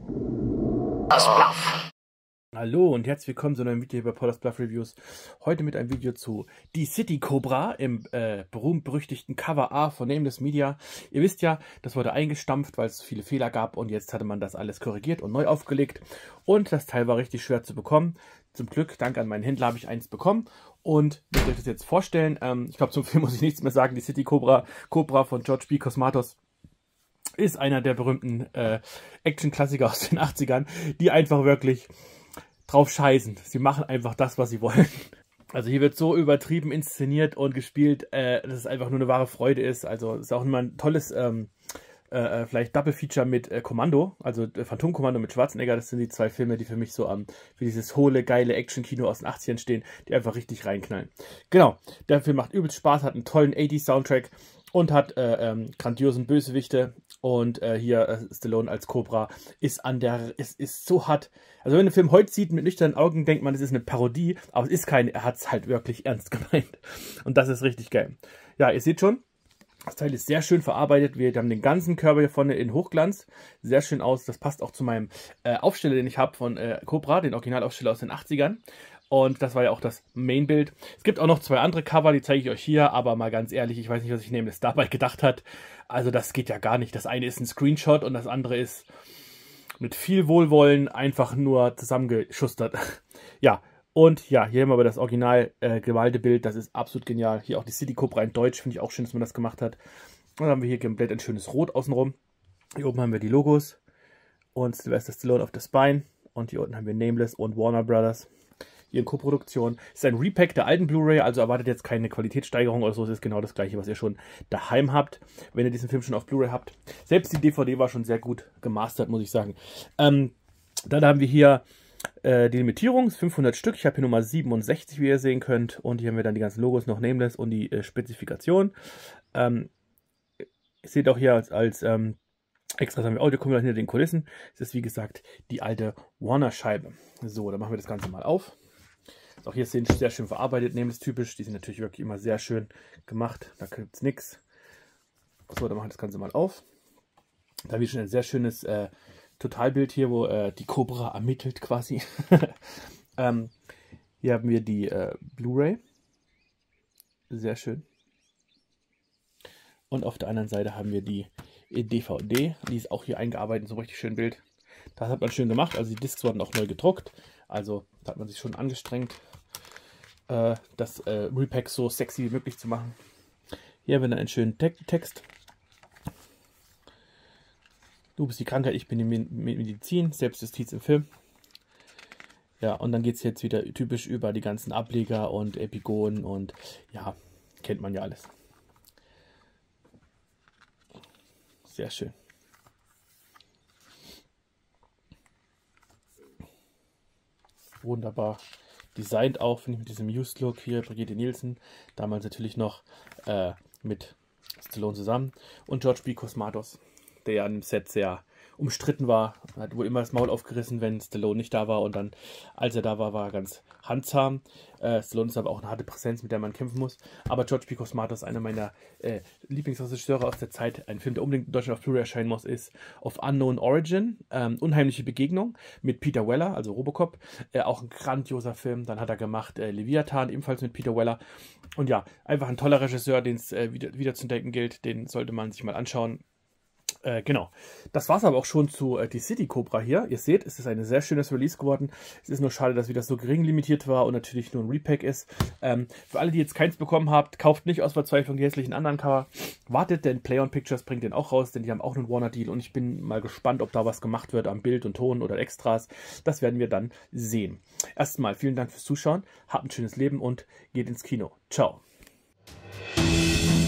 Bluff. Hallo und herzlich willkommen zu einem neuen Video bei Paula's Bluff Reviews. Heute mit einem Video zu Die City Cobra im berühmt-berüchtigten Cover A von Nameless Media. Ihr wisst ja, das wurde eingestampft, weil es viele Fehler gab und jetzt hatte man das alles korrigiert und neu aufgelegt. Und das Teil war richtig schwer zu bekommen. Zum Glück, dank an meinen Händler, habe ich eins bekommen und ich möchte euch das jetzt vorstellen. Ich glaube, zum Film muss ich nichts mehr sagen. Die City Cobra von George B. Cosmatos ist einer der berühmten Action-Klassiker aus den 80ern, die einfach wirklich drauf scheißen. Sie machen einfach das, was sie wollen. Also hier wird so übertrieben inszeniert und gespielt, dass es einfach nur eine wahre Freude ist. Also es ist auch immer ein tolles vielleicht Double-Feature mit Kommando, also Phantom-Kommando mit Schwarzenegger. Das sind die zwei Filme, die für mich so für dieses hohle, geile Action-Kino aus den 80ern stehen, die einfach richtig reinknallen. Genau, der Film macht übelst Spaß, hat einen tollen 80s-Soundtrack und hat grandiosen Bösewichte. Und hier Stallone als Cobra ist so hart. Also wenn man den Film heute sieht mit nüchternen Augen, denkt man, es ist eine Parodie, aber es ist keine, er hat es halt wirklich ernst gemeint. Und das ist richtig geil. Ja, ihr seht schon, das Teil ist sehr schön verarbeitet. Wir haben den ganzen Körper hier vorne in Hochglanz. Sehr schön aus. Das passt auch zu meinem Aufsteller, den ich habe von Cobra, den Originalaufsteller aus den 80ern. Und das war ja auch das Mainbild. Es gibt auch noch zwei andere Cover, die zeige ich euch hier. Aber mal ganz ehrlich, ich weiß nicht, was sich Nameless dabei gedacht hat. Also das geht ja gar nicht. Das eine ist ein Screenshot und das andere ist mit viel Wohlwollen einfach nur zusammengeschustert. Ja. Und ja, hier haben wir aber das original gemalte Bild, das ist absolut genial. Hier auch die City Cobra in Deutsch, finde ich auch schön, dass man das gemacht hat. Und dann haben wir hier komplett ein schönes Rot außenrum. Hier oben haben wir die Logos und Sylvester Stallone auf der Spine. Und hier unten haben wir Nameless und Warner Brothers. Hier in Koproduktion. Ist ein Repack der alten Blu-ray, also erwartet jetzt keine Qualitätssteigerung oder so. Es ist genau das gleiche, was ihr schon daheim habt, wenn ihr diesen Film schon auf Blu-ray habt. Selbst die DVD war schon sehr gut gemastert, muss ich sagen. Dann haben wir hier die Limitierung ist 500 Stück. Ich habe hier Nummer 67, wie ihr sehen könnt. Und hier haben wir dann die ganzen Logos noch Nameless und die Spezifikation. Ihr seht auch hier als Extras haben wir Audiokommentar hinter den Kulissen. Das ist wie gesagt die alte Warner-Scheibe. So, dann machen wir das Ganze mal auf. Auch hier sind sehr schön verarbeitet, Nameless typisch. Die sind natürlich wirklich immer sehr schön gemacht. Da gibt es nichts. So, dann machen wir das Ganze mal auf. Da haben wir schon ein sehr schönes Totalbild hier, wo die Cobra ermittelt quasi. Hier haben wir die Blu-ray. Sehr schön. Und auf der anderen Seite haben wir die DVD. Die ist auch hier eingearbeitet, so richtig schön Bild. Das hat man schön gemacht. Also die Discs wurden auch neu gedruckt. Also da hat man sich schon angestrengt, das Repack so sexy wie möglich zu machen. Hier haben wir dann einen schönen Text. Du bist die Krankheit, ich bin die Medizin, Selbstjustiz im Film. Ja, und dann geht es jetzt wieder typisch über die ganzen Ableger und Epigonen und ja, kennt man ja alles. Sehr schön. Wunderbar designt auch, finde ich, mit diesem Used Look hier, Brigitte Nielsen. Damals natürlich noch mit Stallone zusammen und George B. Cosmatos, der ja am Set sehr umstritten war. Hat wohl immer das Maul aufgerissen, wenn Stallone nicht da war. Und dann, als er da war, war er ganz handzahm. Stallone ist aber auch eine harte Präsenz, mit der man kämpfen muss. Aber George B. Cosmatos, einer meiner Lieblingsregisseure aus der Zeit, ein Film, der unbedingt in Deutschland auf Blu-ray erscheinen muss, ist Of Unknown Origin. Unheimliche Begegnung mit Peter Weller, also Robocop. Auch ein grandioser Film. Dann hat er gemacht Leviathan, ebenfalls mit Peter Weller. Und ja, einfach ein toller Regisseur, den es wieder zu entdecken gilt. Den sollte man sich mal anschauen. Genau, das war es aber auch schon zu die City Cobra hier. Ihr seht, es ist ein sehr schönes Release geworden. Es ist nur schade, dass wieder so gering limitiert war und natürlich nur ein Repack ist. Für alle, die jetzt keins bekommen habt, kauft nicht aus Verzweiflung die hässlichen anderen Cover. Wartet, denn Play On Pictures bringt den auch raus, denn die haben auch einen Warner-Deal und ich bin mal gespannt, ob da was gemacht wird am Bild und Ton oder Extras. Das werden wir dann sehen. Erstmal vielen Dank fürs Zuschauen, habt ein schönes Leben und geht ins Kino. Ciao.